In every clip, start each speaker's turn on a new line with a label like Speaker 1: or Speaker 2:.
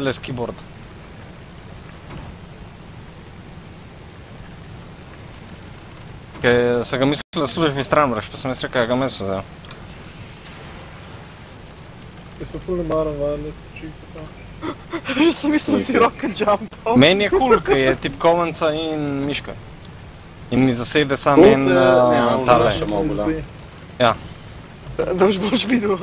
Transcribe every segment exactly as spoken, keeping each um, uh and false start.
Speaker 1: les keyboard. Ker se ga mislil, da službi stran mraš, pa sem jaz rekel, ga meso vzel.
Speaker 2: Jaz pa ful ne maram varne soči, pa.
Speaker 3: Že sem mislil, da si rock and jumpal.
Speaker 1: Meni je cool, ker je tipkovnica in miška. In mi zasede sam en uh, tale. Ja.
Speaker 3: Da boš boš videl.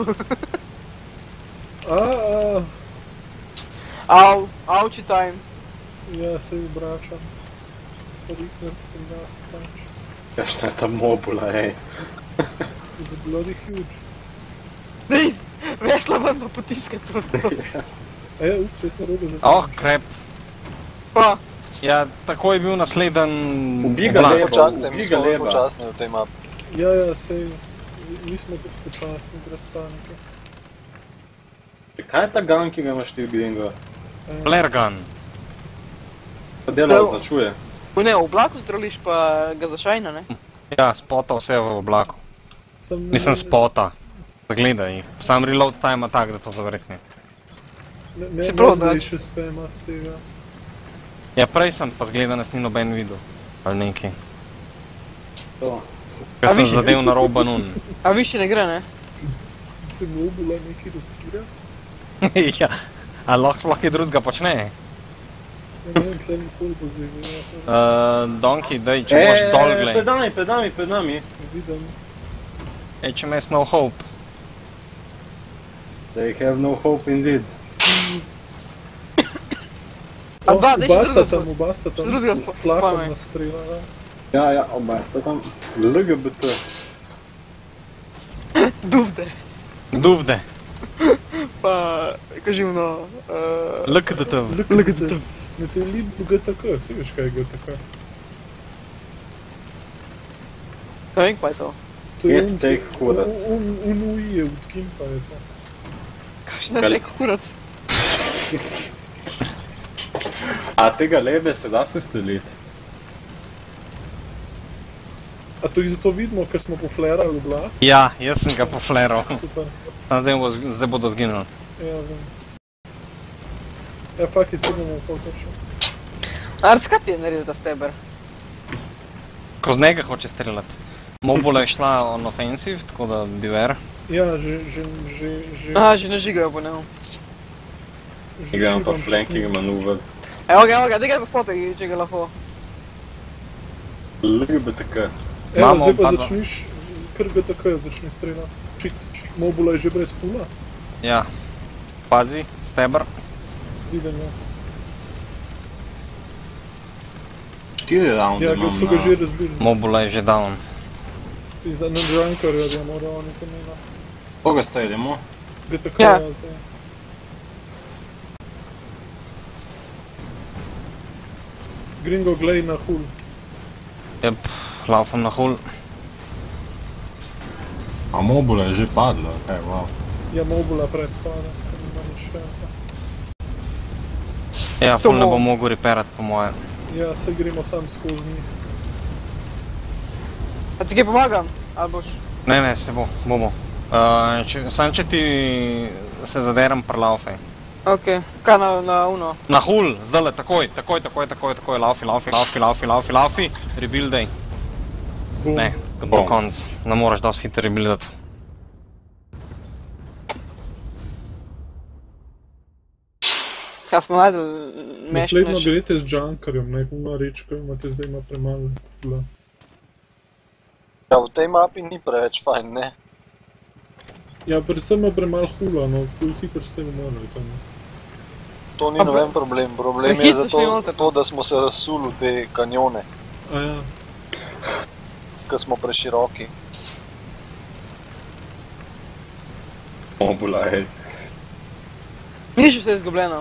Speaker 2: Aaaa.
Speaker 3: Au, auči time.
Speaker 2: Ja, se obračam. Riknat sem ga, pač.
Speaker 4: Kakšna je ta mobula, ej.
Speaker 2: It's bloody huge.
Speaker 3: Dej, vesla ven pa potiska to.
Speaker 2: E, ups, jaz narobe za
Speaker 1: Oh, krep.
Speaker 3: Pa.
Speaker 1: Ja, tako je bil nasleden...
Speaker 4: Ubi ga leba, ubi ga leba.
Speaker 5: Počasni v tej mapi.
Speaker 2: Ja, ja, sej. Mi smo tudi počasni, brez panike.
Speaker 4: Kaj je ta gun, ki ga imaš ti v Gringo?
Speaker 1: Flare gun.
Speaker 4: Pa delo označuje.
Speaker 3: Ne, v oblaku zdrališ pa ga zašajna, ne?
Speaker 1: Ja, spota vse v oblaku. Mislim spota. Zagledaj jih. Sam reload time tak, da to zavrhne.
Speaker 2: Ne, ne zdaj še spema z tega.
Speaker 1: Ja, prej sem pa zgleda, nas ni noben videl. Ali nekaj.
Speaker 4: To.
Speaker 1: Ker sem zadev na roba nun.
Speaker 3: A više ne gre, ne?
Speaker 2: Se mobula nekaj rotira?
Speaker 1: Ja, a lahko je drugega počne.
Speaker 2: Ne vem, tle nikoli bo zdaj.
Speaker 1: Donkey, daj, če boš dol gled.
Speaker 4: Pred nami, pred nami, pred nami.
Speaker 2: Vidim.
Speaker 1: H M S no hope.
Speaker 4: They have no hope indeed.
Speaker 3: A dva, daj še
Speaker 2: Oba sta
Speaker 3: drugega.
Speaker 2: tam, oba sta tam.
Speaker 3: Drugega
Speaker 2: Flakom
Speaker 3: spame.
Speaker 2: nastrelala.
Speaker 4: Ja, ja, oba sta tam. L G B T.
Speaker 3: Duvde.
Speaker 1: Duvde.
Speaker 3: Pa, kaži ono...
Speaker 1: L K D T.
Speaker 2: L G T. Ne, to je lip G T K, si veš kaj je G T K.
Speaker 3: Ne vem, kaj je to.
Speaker 4: Get take kurac.
Speaker 2: Un uje, od Kimpa je to.
Speaker 3: Kakšen je tek kurac?
Speaker 4: A tega lebe se da se steliti?
Speaker 2: A to jih zato vidimo, ker smo poflerali v oblak?
Speaker 1: Ja, jaz sem ga pofleral.
Speaker 2: Super.
Speaker 1: Zdaj, bo, zdaj bodo zginuli.
Speaker 2: Ja, vem. Ja, fuck it, se bomo pol točno.
Speaker 3: Arc, kaj ti je naredil ta steber?
Speaker 1: Ko z njega hoče streljati. Mobula je šla on offensive, tako da beware.
Speaker 2: Ja, že, že, že, že...
Speaker 3: Aha, že ne žigajo po njemu.
Speaker 4: Igram pa flanking maneuver.
Speaker 3: Evo ga, evo ga, daj ga pa spotaj, če ga lahko.
Speaker 4: L G B T K.
Speaker 2: Evo,
Speaker 1: Imamo
Speaker 2: zdaj pa
Speaker 1: oba dva.
Speaker 2: začniš, kar G T K začne streljati. Shit, mobula je že brez hula.
Speaker 1: Ja. Pazi, steber.
Speaker 2: Vidim, ja.
Speaker 4: Štiri rounde
Speaker 2: Ja,
Speaker 4: imam
Speaker 2: ker so ga že
Speaker 4: na...
Speaker 2: razbili.
Speaker 1: Mobula je že down.
Speaker 2: Zdaj na Drunkarja ga mora oni zamenjati.
Speaker 4: Koga streljamo?
Speaker 2: G T K
Speaker 3: Ja.
Speaker 2: ja. Zdaj. Gringo, glej na hul.
Speaker 1: Jep, laufam na hul.
Speaker 4: A mobula je že padla, kaj, wow.
Speaker 2: Ja, mobula pred spada, ker nima nič šelta.
Speaker 1: Ja,
Speaker 3: To
Speaker 1: ful ne
Speaker 3: bo-
Speaker 1: bo mogel reparat, po moje.
Speaker 2: Ja, se gremo sam skozi njih.
Speaker 3: A ti kaj pomagam? Ali boš?
Speaker 1: Ne, ne, se bo, bomo. Uh, če, sam če ti se zaderam pri laufej.
Speaker 3: Okej, kaj na, na uno?
Speaker 1: Na hul, zdajle, takoj, takoj, takoj, takoj, takoj, laufi, laufi, laufi, laufi, laufi, laufi, rebuildaj.
Speaker 2: Bum.
Speaker 1: Ne, do
Speaker 4: Bom.
Speaker 1: konc, ne moraš dosti hitro rebuildat.
Speaker 3: Kaj smo najdel meš,
Speaker 2: Naslednjo
Speaker 3: meš?
Speaker 2: greste z Junkerjem, ne, kuna reč, ko imate zdaj ima premalo hula.
Speaker 5: Ja, v tej mapi ni preveč fajn, ne?
Speaker 2: Ja, predvsem ima premalo hula, no, ful hitro ste umorili tam.
Speaker 5: To ni
Speaker 3: Pa-
Speaker 5: noben problem. Problem je
Speaker 3: Prehitro šli
Speaker 5: zato,
Speaker 3: noter.
Speaker 5: to, da smo se razsuli v te kanjone,
Speaker 2: A ja,
Speaker 5: ker smo preširoki.
Speaker 4: Mobula, hej.
Speaker 3: Ni še vse izgubljeno.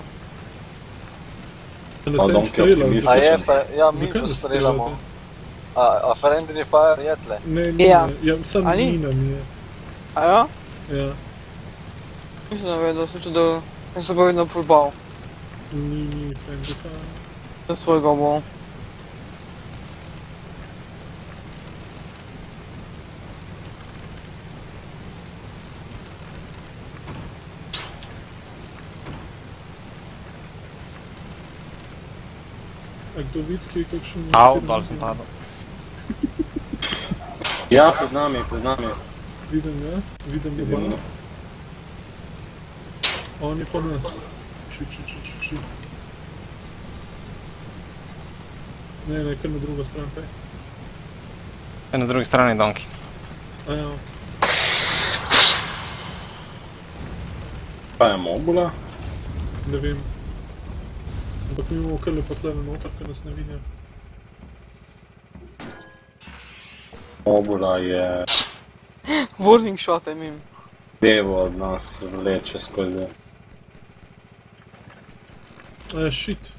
Speaker 2: ne
Speaker 4: Pa
Speaker 2: sem
Speaker 4: Donkey
Speaker 2: streljal.
Speaker 4: optimist.
Speaker 5: A je,
Speaker 4: Slišim.
Speaker 5: pa, ja, mi
Speaker 2: Zakaj
Speaker 5: to
Speaker 2: ne
Speaker 5: streljamo.
Speaker 2: streljate?
Speaker 5: A, a friendly fire je tle?
Speaker 2: Ne, ne,
Speaker 3: Ja.
Speaker 2: ne, ja, sam
Speaker 3: A
Speaker 2: z
Speaker 3: ni?
Speaker 2: minami je.
Speaker 3: A ja?
Speaker 2: Ja,
Speaker 3: Nisem navedel, sem čudil, sem se pa vedno fullbal.
Speaker 2: ni, ni, friendly fire.
Speaker 3: Za svojega bol.
Speaker 2: A kdo vidi, kje je kakšen...
Speaker 1: Au, dol sem padel.
Speaker 4: Ja, pred nami, pred nami.
Speaker 2: Vidim, ja? Vidim, da
Speaker 4: Vidim,
Speaker 2: bo.
Speaker 4: no.
Speaker 2: On je pa nas. Ši, ši, ši, ši, ši. Ne, ne, kar na druga stran kaj.
Speaker 1: Na drugi strani Donki.
Speaker 2: A ja,
Speaker 4: Pa je mobula.
Speaker 2: ne vem. Ampak mi imamo kar lepo tlele noter, ker nas ne vidijo.
Speaker 4: Mobula je
Speaker 3: Warning shot, I mean.
Speaker 4: devo od nas vleče skozi.
Speaker 2: A, shit.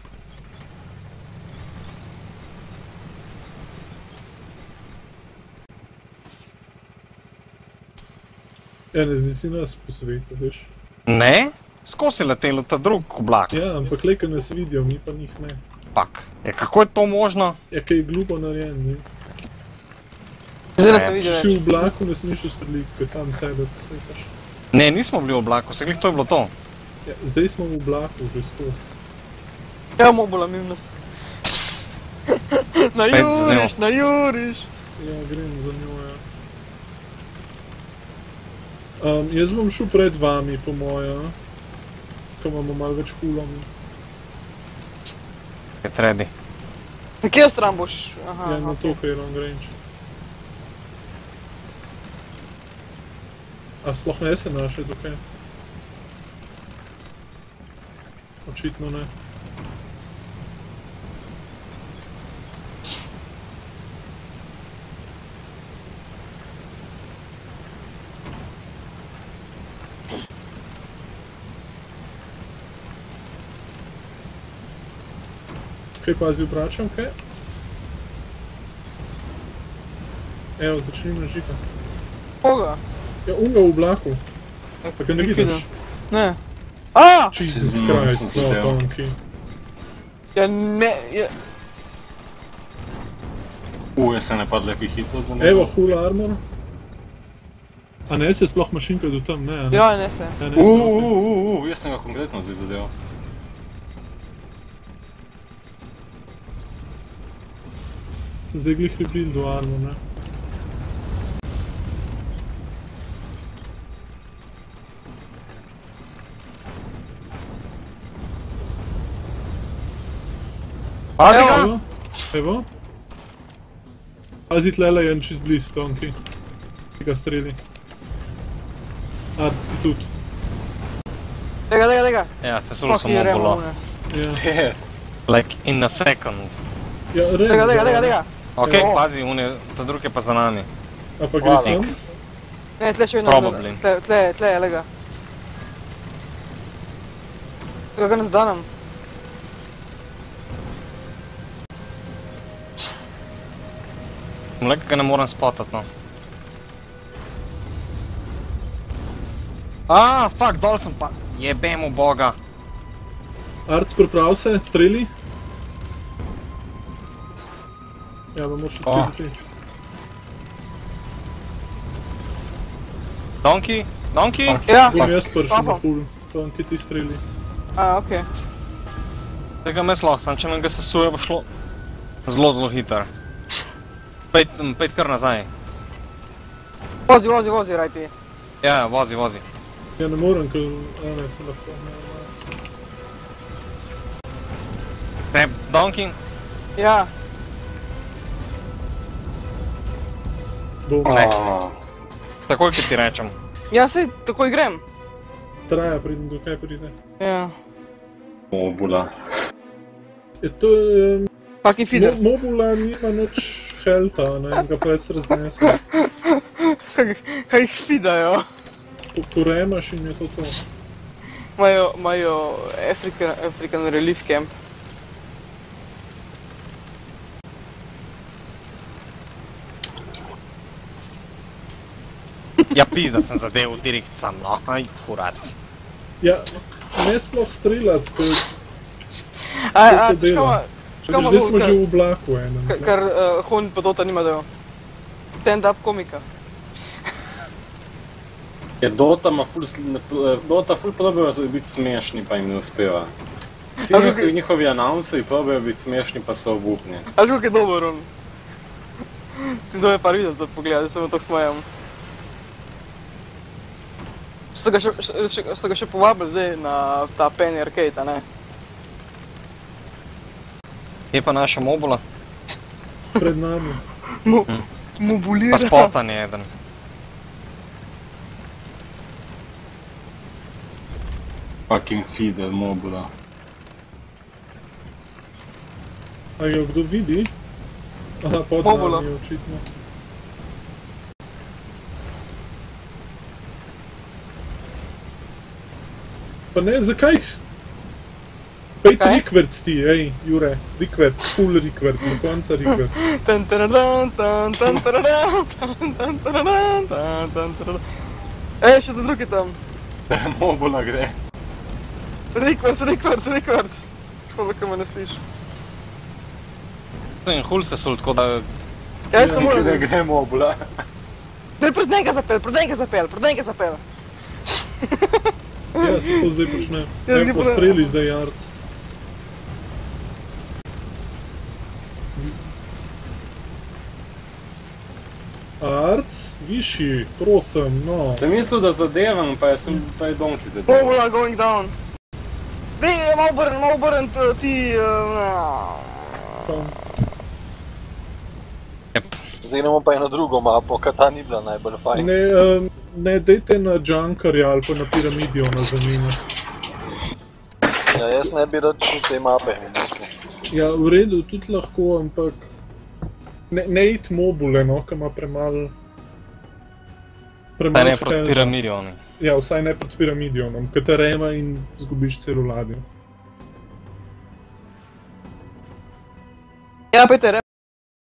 Speaker 2: Ja, ne zdi si nas po svetu, veš.
Speaker 1: Ne? Skozi letelo ta drug oblak.
Speaker 2: Ja, ampak le, ker nas vidijo, mi pa njih ne.
Speaker 1: Pak. Ja, kako je to možno?
Speaker 2: Ja, kaj je glupo narejen, ne.
Speaker 3: Zdaj nas ne
Speaker 1: Ne,
Speaker 3: vidi
Speaker 2: Če
Speaker 3: več.
Speaker 2: si v oblaku, ne smeš ustreliti, ker sam sebe posvetaš.
Speaker 1: Ne, nismo bili v oblaku, se glih to je bilo to.
Speaker 2: Ja, zdaj smo v oblaku že skozi.
Speaker 3: Ja, mobula mimo nas. Na
Speaker 1: Spet z njo.
Speaker 3: juriš, na juriš.
Speaker 2: Ja, grem za njo, ja. Um, jaz bom šel pred vami, po moja. Ko imamo malo več hulom.
Speaker 1: Je tredi.
Speaker 3: Na kje stran boš? Aha,
Speaker 2: Ja, na
Speaker 3: okej.
Speaker 2: to, kaj je long range. A sploh ne se našli tukaj? Očitno ne. Kaj pazi, obračam, kaj? Evo, začni me žigati.
Speaker 3: Koga?
Speaker 2: Ja, unga v oblaku. Pa ga ne vidiš?
Speaker 3: Ne. A!
Speaker 2: Jesus
Speaker 4: Z-
Speaker 2: Christ,
Speaker 4: sem
Speaker 2: no,
Speaker 4: zadel.
Speaker 2: donkey.
Speaker 3: Ja, ne, ja.
Speaker 4: Uje se ne padle ki hitro do njega.
Speaker 2: Evo, full armor. A ne se sploh mašinka do tam, ne? a ne?
Speaker 3: Ja, ne se.
Speaker 2: Ja, ne se,
Speaker 4: Uuu,
Speaker 2: ok.
Speaker 4: uuu, uuu, jaz sem ga konkretno zdaj zadeval.
Speaker 2: Sem zdaj glih slepil do armor, ne?
Speaker 1: Pazi ga!
Speaker 2: Evo, evo. Pazi, tlele je en čist bliz, donkey. Ki ga streli. Art ti tudi.
Speaker 3: Tega, tega, tega.
Speaker 1: Ja, se sul
Speaker 3: Fuck
Speaker 1: sem
Speaker 3: you,
Speaker 1: mogulo.
Speaker 3: Remone.
Speaker 2: Ja,
Speaker 4: Spet.
Speaker 1: Like in a second.
Speaker 2: ja res.
Speaker 3: Tega, tega, tega, tega.
Speaker 1: Ok,
Speaker 3: Evo.
Speaker 1: pazi, un je, ta drug je pa za nami.
Speaker 2: A pa gre
Speaker 1: Hvala.
Speaker 2: sem?
Speaker 3: Ne, tle še vedno.
Speaker 1: Probably.
Speaker 3: Tle, tle, tle, lega. Tega ga ne zadanem.
Speaker 1: Mleka ga ne morem spotat, no. Aaaa, fuck, dol sem pa... Jebem v boga.
Speaker 2: Art, priprav se, streli. Ja, bomo še
Speaker 4: O.
Speaker 2: trideset.
Speaker 1: Donkey? Donkey?
Speaker 3: Ja.
Speaker 2: Bom jaz prši na
Speaker 3: Sapam.
Speaker 2: full. Donkey ti streli.
Speaker 3: A, okej.
Speaker 1: Tega me slahtam, če nam ga sesuje, bo šlo zelo, zelo hiter. Pejt, pejt kar nazaj.
Speaker 3: Vozi, vozi, vozi, rajti.
Speaker 1: Ja, vozi, vozi.
Speaker 2: Ja, ne morem, ker... A ne, se lahko. Ne,
Speaker 1: Ne, Donkey?
Speaker 3: Ja.
Speaker 2: Bom.
Speaker 1: Ne.
Speaker 4: Aaaa.
Speaker 1: Takoj, ki ti rečem.
Speaker 3: Ja, sej, takoj grem.
Speaker 2: Traja, preden do kaj pride.
Speaker 3: Ja.
Speaker 4: Mobula.
Speaker 2: Je to... Um,
Speaker 3: Fucking
Speaker 2: mo
Speaker 3: feeder.
Speaker 2: Mobula nima nič helta, ne, in ga pa jaz raznese.
Speaker 3: Kaj, kaj jih feedajo?
Speaker 2: Po- Poremaš in je to to.
Speaker 3: Imajo, imajo African, African Relief Camp.
Speaker 1: Ja, pizda sem zadev direkt sam, no. Aj, kurac.
Speaker 2: Ja, ne sploh streljati, ker
Speaker 3: A,
Speaker 2: To
Speaker 3: a,
Speaker 2: to dela.
Speaker 3: škama,
Speaker 2: ker zdaj smo že v oblaku enem.
Speaker 3: Kar, kar uh, Hon pa Dota nima dajo. Stand-up komika.
Speaker 4: Je Dota ima ful, sl- ne- Dota ful probajo biti smešni, pa jim ne uspeva. Vsi njihovi, njihovi announci probajo biti smešni, pa so obupni.
Speaker 3: A že kako je dober on? Ti dove par video za pogled, da se mu tako smajam. So ga še, še, so ga še povabili zdaj na ta Penny Arcade, a ne?
Speaker 1: Je pa naša mobula?
Speaker 2: Pred nami.
Speaker 3: Mu,
Speaker 1: Hmm.
Speaker 3: mu
Speaker 1: Pa
Speaker 3: bulira.
Speaker 1: spotan je eden.
Speaker 4: Fucking feeder mobula.
Speaker 2: A jo kdo vidi? Aha, pod
Speaker 3: Mobula.
Speaker 2: nami očitno. Pa ne, zakaj? Pejt
Speaker 3: Kaj?
Speaker 2: rikverc ti, ej, Jure, rikverc, full rikverc, do konca rikverc.
Speaker 3: Tan taradan, tan tan taradan, tan tan taradan, tan tan taradan. Ej, še to drugi tam.
Speaker 4: Mobula gre.
Speaker 3: Rikvarc, rikvarc, rikvarc. Hvala, ko me ne sliši.
Speaker 1: In hulse so tako da...
Speaker 3: Jaz ne
Speaker 4: Nikaj ne
Speaker 3: morem.
Speaker 4: gre mobula.
Speaker 3: Ne, pred njega zapel, pred njega zapel, pred njega zapel.
Speaker 2: Ja, se to zdaj počne.
Speaker 3: Ja,
Speaker 2: Ne,
Speaker 3: zdaj pa-
Speaker 2: postreli zdaj jarc. Arc, višji, prosim, no.
Speaker 4: Sem mislil, da zadevam, pa je, sem, pa je Donki zadeval.
Speaker 3: Mobula going down. Dej, malo obrn, malo obrn t- ti... Uh,
Speaker 2: Konc.
Speaker 1: Yep.
Speaker 5: Zdaj gremo pa eno drugo mapo, ker ta ni bila najbolj fajn.
Speaker 2: Ne, um, ne dejte na Junkerja ali pa na Piramidiona za njima.
Speaker 5: Ja, jaz ne bi rad šel te mape.
Speaker 2: Ja, v redu, tudi lahko, ampak... Ne, ne it mobule, no, ki ima premal...
Speaker 1: Saj
Speaker 2: Premal
Speaker 1: ne proti
Speaker 2: helma.
Speaker 1: piramidoni.
Speaker 2: Ja, vsaj ne pred Piramidionom, ki te rema in zgubiš celo ladjo.
Speaker 3: ja, Peter,